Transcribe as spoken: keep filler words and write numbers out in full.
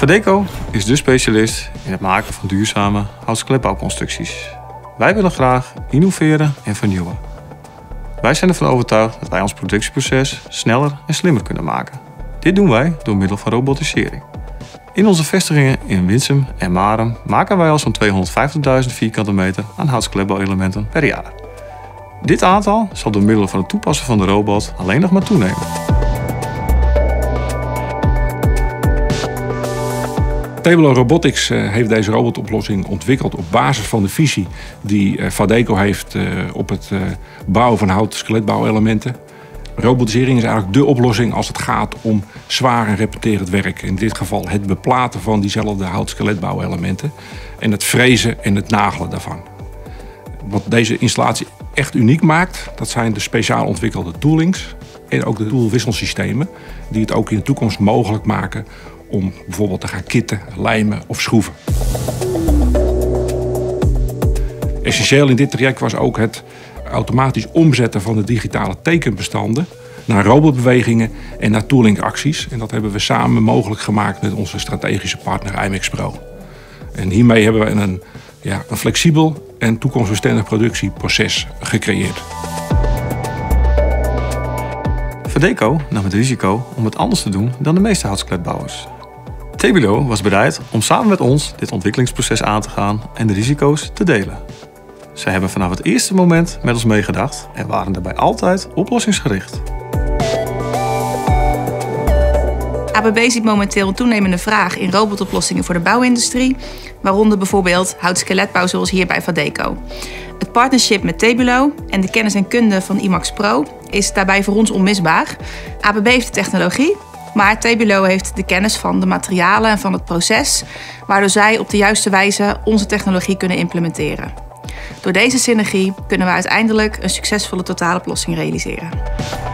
Fadeco is de specialist in het maken van duurzame hout-skeletbouwconstructies. Wij willen graag innoveren en vernieuwen. Wij zijn ervan overtuigd dat wij ons productieproces sneller en slimmer kunnen maken. Dit doen wij door middel van robotisering. In onze vestigingen in Winsum en Marum maken wij al zo'n tweehonderdvijftigduizend vierkante meter aan hout-skeletbouwelementen per jaar. Dit aantal zal door middel van het toepassen van de robot alleen nog maar toenemen. Tabilo Robotics heeft deze robotoplossing ontwikkeld op basis van de visie die Fadeco heeft op het bouwen van hout- skeletbouwelementen. Robotisering is eigenlijk dé oplossing als het gaat om zwaar en repeterend werk. In dit geval het beplaten van diezelfde hout-skeletbouwelementen en het frezen en het nagelen daarvan. Wat deze installatie echt uniek maakt, dat zijn de speciaal ontwikkelde toolings en ook de toolwisselsystemen die het ook in de toekomst mogelijk maken om bijvoorbeeld te gaan kitten, lijmen of schroeven. Essentieel in dit traject was ook het automatisch omzetten van de digitale tekenbestanden naar robotbewegingen en naar toolingacties. En dat hebben we samen mogelijk gemaakt met onze strategische partner IMEX Pro. En hiermee hebben we een, ja, een flexibel en toekomstbestendig productieproces gecreëerd. Fadeco nam het risico om het anders te doen dan de meeste hout-skeletbouwers. Tabilo was bereid om samen met ons dit ontwikkelingsproces aan te gaan en de risico's te delen. Zij hebben vanaf het eerste moment met ons meegedacht en waren daarbij altijd oplossingsgericht. A B B ziet momenteel een toenemende vraag in robotoplossingen voor de bouwindustrie, waaronder bijvoorbeeld hout-skeletbouw zoals hier bij Fadeco. Het partnership met Tabilo en de kennis en kunde van IMEX Pro is daarbij voor ons onmisbaar. A B B heeft de technologie, maar Tabilo heeft de kennis van de materialen en van het proces, waardoor zij op de juiste wijze onze technologie kunnen implementeren. Door deze synergie kunnen we uiteindelijk een succesvolle totaaloplossing realiseren.